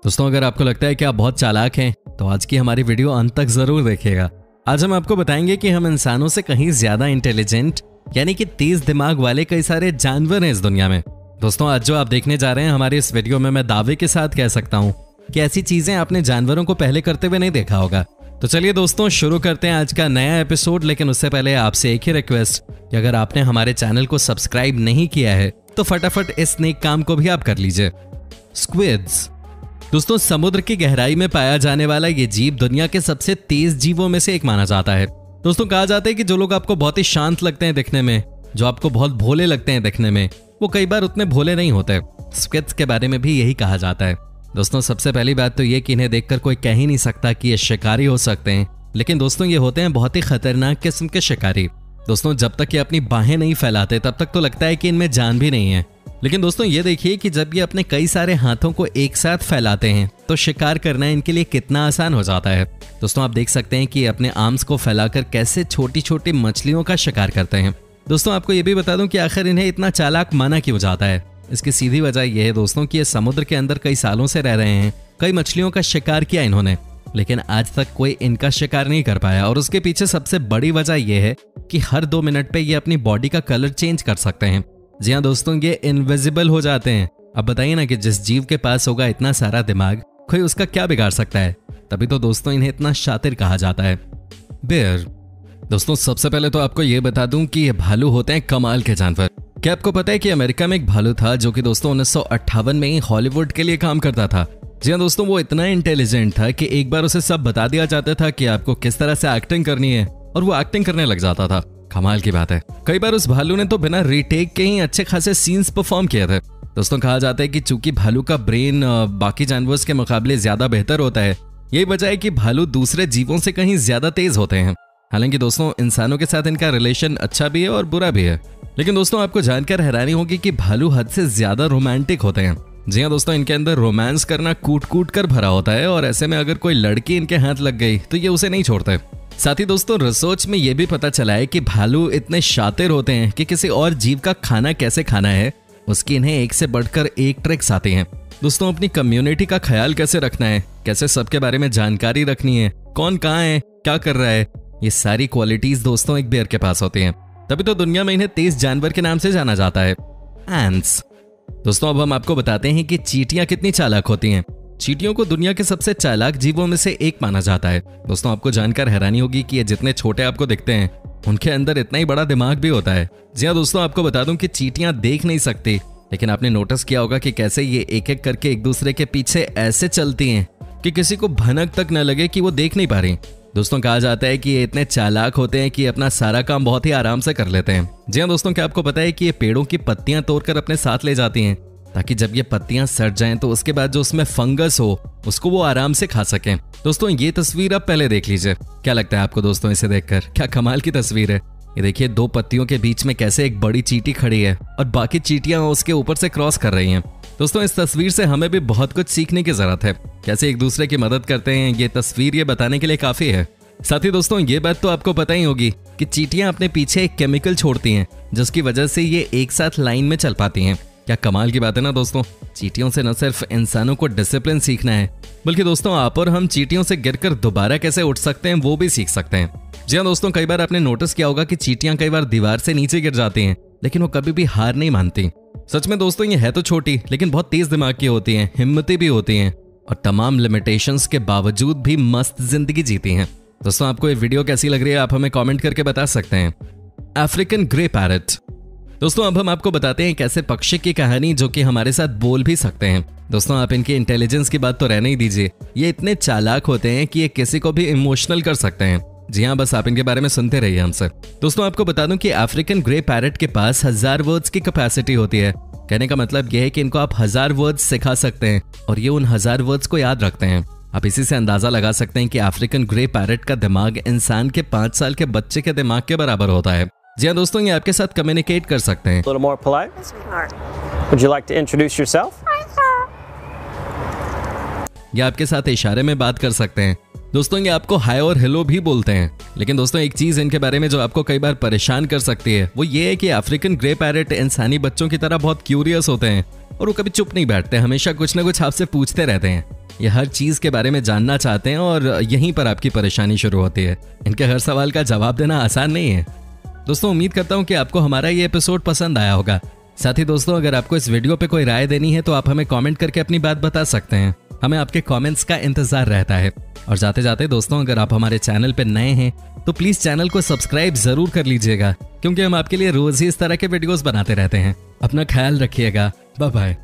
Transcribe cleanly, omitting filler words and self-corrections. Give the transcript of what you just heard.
दोस्तों अगर आपको लगता है कि आप बहुत चालाक हैं तो आज की हमारी वीडियो अंत तक जरूर देखिएगा। आज हम आपको बताएंगे कि हम इंसानों से कहीं ज्यादा इंटेलिजेंट यानी कि तेज दिमाग वाले कई सारे जानवर हैं इस दुनिया में। दोस्तों आज जो आप देखने जा रहे हैं हमारे इस वीडियो में, मैं दावे के साथ कह सकता हूँ कि ऐसी चीजें आपने जानवरों को पहले करते हुए नहीं देखा होगा। तो चलिए दोस्तों शुरू करते हैं आज का नया एपिसोड। लेकिन उससे पहले आपसे एक ही रिक्वेस्ट कि अगर आपने हमारे चैनल को सब्सक्राइब नहीं किया है तो फटाफट इस नेक काम को भी आप कर लीजिए। स्क्विड्स दोस्तों समुद्र की गहराई में पाया जाने वाला ये जीव दुनिया के सबसे तेज जीवों में से एक माना जाता है। दोस्तों कहा जाता है कि जो लोग आपको बहुत ही शांत लगते हैं दिखने में, जो आपको बहुत भोले लगते हैं दिखने में, वो कई बार उतने भोले नहीं होते। स्क्विड्स के बारे में भी यही कहा जाता है। दोस्तों सबसे पहली बात तो ये कि इन्हें देखकर कोई कह ही नहीं सकता कि ये शिकारी हो सकते हैं, लेकिन दोस्तों ये होते हैं बहुत ही खतरनाक किस्म के शिकारी। दोस्तों जब तक ये अपनी बाहें नहीं फैलाते तब तक तो लगता है कि इनमें जान भी नहीं है, लेकिन दोस्तों ये देखिए कि जब ये अपने कई सारे हाथों को एक साथ फैलाते हैं तो शिकार करना इनके लिए कितना आसान हो जाता है। दोस्तों आप देख सकते हैं कि ये अपने आर्म्स को फैलाकर कैसे छोटी छोटी मछलियों का शिकार करते हैं। दोस्तों आपको ये भी बता दूं कि आखिर इन्हें इतना चालाक माना क्यों जाता है। इसकी सीधी वजह यह है दोस्तों कि ये समुद्र के अंदर कई सालों से रह रहे हैं, कई मछलियों का शिकार किया इन्होंने, लेकिन आज तक कोई इनका शिकार नहीं कर पाया। और उसके पीछे सबसे बड़ी वजह यह है कि हर 2 मिनट पे ये अपनी बॉडी का कलर चेंज कर सकते हैं। जी हाँ दोस्तों ये इनविजिबल हो जाते हैं। अब बताइए ना कि जिस जीव के पास होगा इतना सारा दिमाग, कोई उसका क्या बिगाड़ सकता है। तभी तो दोस्तों इन्हें इतना शातिर कहा जाता है। बेयर दोस्तों सबसे पहले तो आपको ये बता दूं कि ये भालू होते हैं कमाल के जानवर। क्या आपको पता है कि अमेरिका में एक भालू था जो कि दोस्तों 1958 में ही हॉलीवुड के लिए काम करता था। जी हाँ दोस्तों वो इतना इंटेलिजेंट था कि एक बार उसे सब बता दिया जाता था कि आपको किस तरह से एक्टिंग करनी है और वो एक्टिंग करने लग जाता था। कमाल की बात है। कई बार उस भालू ने तो बिना रीटेक के ही अच्छे खासे सीन्स परफॉर्म किए थे। दोस्तों कहा जाता है कि चूंकि भालू का ब्रेन बाकी जानवरों के मुकाबले ज्यादा बेहतर होता है, यही वजह है कि भालू दूसरे जीवों से कहीं ज्यादा तेज होते हैं। हालांकि दोस्तों इंसानों के साथ इनका रिलेशन अच्छा भी है और बुरा भी है। लेकिन दोस्तों आपको जानकर हैरानी होगी कि भालू हद से ज्यादा रोमांटिक होते हैं। जी हाँ दोस्तों इनके अंदर रोमांस करना कूट कूट कर भरा होता है और ऐसे में अगर कोई लड़की इनके हाथ लग गई तो ये उसे नहीं छोड़ते। साथ ही दोस्तों रिसर्च में यह भी पता चला है कि भालू इतने शातिर होते हैं कि किसी और जीव का खाना कैसे खाना है उसकी इन्हें एक से बढ़कर एक ट्रिक्स आती हैं। दोस्तों अपनी कम्युनिटी का ख्याल कैसे रखना है, कैसे सबके बारे में जानकारी रखनी है, कौन कहाँ है, क्या कर रहा है, ये सारी क्वालिटीज दोस्तों एक बेयर के पास होती हैं। तभी तो दुनिया में इन्हें तेज जानवर के नाम से जाना जाता है, एंट्स। दोस्तों अब हम आपको बताते हैं कि चींटियां कितनी चालाक होती हैं। चींटियों को दुनिया के सबसे चालाक जीवों में से एक माना जाता है। दोस्तों आपको जानकर हैरानी होगी कि ये जितने छोटे आपको दिखते हैं उनके अंदर इतना ही बड़ा दिमाग भी होता है। जी हाँ दोस्तों आपको बता दूं कि चींटियां देख नहीं सकती, लेकिन आपने नोटिस किया होगा कि कैसे ये एक एक करके एक दूसरे के पीछे ऐसे चलती हैं कि किसी को भनक तक न लगे कि वो देख नहीं पा रही। दोस्तों कहा जाता है कि ये इतने चालाक होते हैं कि अपना सारा काम बहुत ही आराम से कर लेते हैं। जी हाँ दोस्तों क्या आपको पता है कि ये पेड़ों की पत्तियां तोड़कर अपने साथ ले जाती हैं ताकि जब ये पत्तियां सड़ जाएं तो उसके बाद जो उसमें फंगस हो उसको वो आराम से खा सकें। दोस्तों ये तस्वीर आप पहले देख लीजिए, क्या लगता है आपको दोस्तों इसे देखकर? क्या कमाल की तस्वीर है। ये देखिए 2 पत्तियों के बीच में कैसे एक बड़ी चींटी खड़ी है और बाकी चींटियां उसके ऊपर से क्रॉस कर रही हैं। दोस्तों इस तस्वीर से हमें भी बहुत कुछ सीखने की जरूरत है, कैसे एक दूसरे की मदद करते हैं। ये तस्वीर ये बताने के लिए काफी है। साथ ही दोस्तों ये बात तो आपको पता ही होगी कि चींटियां अपने पीछे एक केमिकल छोड़ती हैं जिसकी वजह से ये एक साथ लाइन में चल पाती हैं। क्या कमाल की बात है ना दोस्तों। चींटियों से न सिर्फ इंसानों को डिसिप्लिन सीखना है, बल्कि दोस्तों आप और हम चींटियों से गिरकर दोबारा कैसे उठ सकते हैं वो भी सीख सकते हैं। जी हाँ दोस्तों कई बार आपने नोटिस किया होगा कि चींटियां कई बार दीवार से नीचे गिर जाती हैं, लेकिन वो कभी भी हार नहीं मानती। सच में दोस्तों ये है तो छोटी लेकिन बहुत तेज दिमाग की होती हैं, हिम्मती भी होती हैं और तमाम लिमिटेशंस के बावजूद भी मस्त जिंदगी जीती हैं। दोस्तों आपको ये वीडियो कैसी लग रही है आप हमें कमेंट करके बता सकते हैं। अफ्रीकन ग्रे पैरट दोस्तों अब हम आपको बताते हैं कैसे पक्षी की कहानी जो कि हमारे साथ बोल भी सकते हैं। दोस्तों आप इनकी इंटेलिजेंस की बात तो रहने ही दीजिए, ये इतने चालाक होते हैं कि ये किसी को भी इमोशनल कर सकते हैं। जी हाँ बस आप इनके बारे में सुनते रहिए हमसे। दोस्तों आपको बता दूं कि अफ्रीकन ग्रे पैरट के पास 1000 वर्ड्स की कैपेसिटी होती है। कहने का मतलब यह है कि इनको आप 1000 वर्ड्स सिखा सकते हैं और ये उन 1000 वर्ड्स को याद रखते हैं। आप इसी से अंदाजा लगा सकते हैं कि अफ्रीकन ग्रे पैरट का दिमाग इंसान के 5 साल के बच्चे के दिमाग के बराबर होता है। जी हाँ दोस्तों ये आपके साथ कम्युनिकेट कर सकते हैं। A little more polite. Would you like to introduce yourself? ये आपके साथ इशारे में बात कर सकते हैं। दोस्तों ये आपको हाय और हेलो भी बोलते हैं। लेकिन दोस्तों एक चीज इनके बारे में जो आपको कई बार परेशान कर सकती है वो ये है कि अफ्रीकन ग्रे पैरट इंसानी बच्चों की तरह बहुत क्यूरियस होते हैं और वो कभी चुप नहीं बैठते, हमेशा कुछ ना कुछ आपसे पूछते रहते हैं। ये हर चीज के बारे में जानना चाहते हैं और यहीं पर आपकी परेशानी शुरू होती है। इनके हर सवाल का जवाब देना आसान नहीं है। दोस्तों, उम्मीद करता हूँ कि आपको हमारा ये एपिसोड पसंद आया होगा। साथ ही दोस्तों, अगर आपको इस वीडियो पे कोई राय देनी है तो आप हमें कमेंट करके अपनी बात बता सकते हैं। हमें आपके कमेंट्स का इंतजार रहता है। और जाते जाते दोस्तों, अगर आप हमारे चैनल पे नए हैं तो प्लीज चैनल को सब्सक्राइब जरूर कर लीजिएगा, क्योंकि हम आपके लिए रोज ही इस तरह के वीडियोस बनाते रहते हैं। अपना ख्याल रखिएगा। Bye bye.